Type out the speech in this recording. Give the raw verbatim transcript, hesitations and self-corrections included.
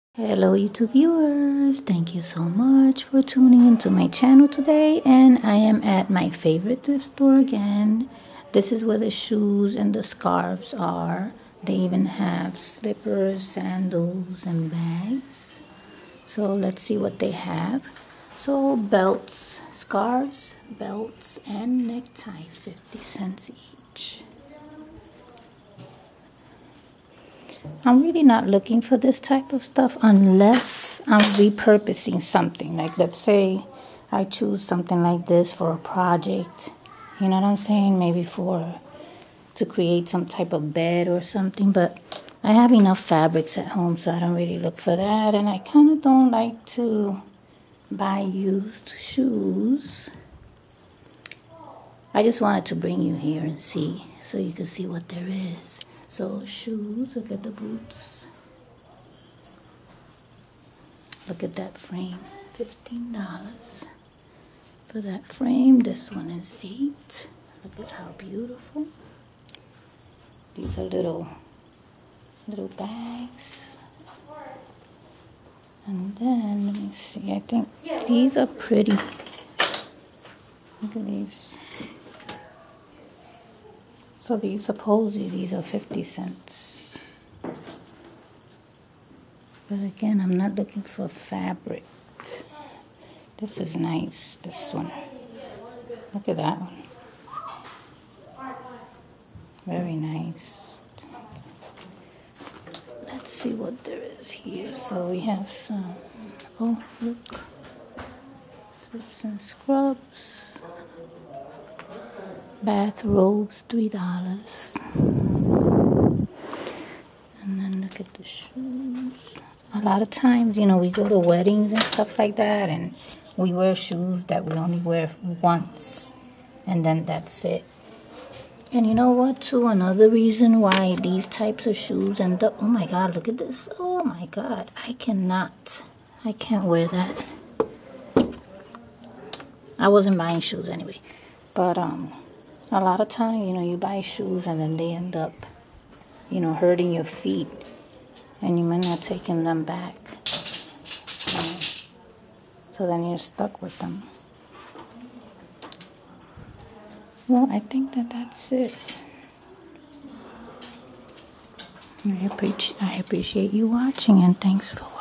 Hello YouTube viewers, thank you so much for tuning into my channel today, and I am at my favorite thrift store again. This is where the shoes and the scarves are. They even have slippers, sandals, and bags. So let's see what they have. So belts, scarves, belts, and neckties, fifty cents each. I'm really not looking for this type of stuff unless I'm repurposing something. Like, let's say I choose something like this for a project. You know what I'm saying? Maybe for to create some type of bed or something. But I have enough fabrics at home, so I don't really look for that. And I kind of don't like to buy used shoes. I just wanted to bring you here and see, so you can see what there is. So shoes, look at the boots. Look at that frame, fifteen dollars for that frame. This one is eight. Look at how beautiful. These are little, little bags. And then, let me see, I think these are pretty. Look at these. So these supposedly these are fifty cents. But again, I'm not looking for fabric. This is nice, this one. Look at that one. Very nice. Let's see what there is here. So we have some, oh look, slips and scrubs. Bathrobes, three dollars. And then look at the shoes. A lot of times, you know, we go to weddings and stuff like that, and we wear shoes that we only wear once, and then that's it. And you know what, too? Another reason why these types of shoes end up, oh my God, look at this. Oh my God, I cannot, I can't wear that. I wasn't buying shoes anyway, but, um, a lot of time, you know, you buy shoes and then they end up, you know, hurting your feet. And you might not taking them back. So then you're stuck with them. Well, I think that that's it. I appreciate, I appreciate you watching, and thanks for watching.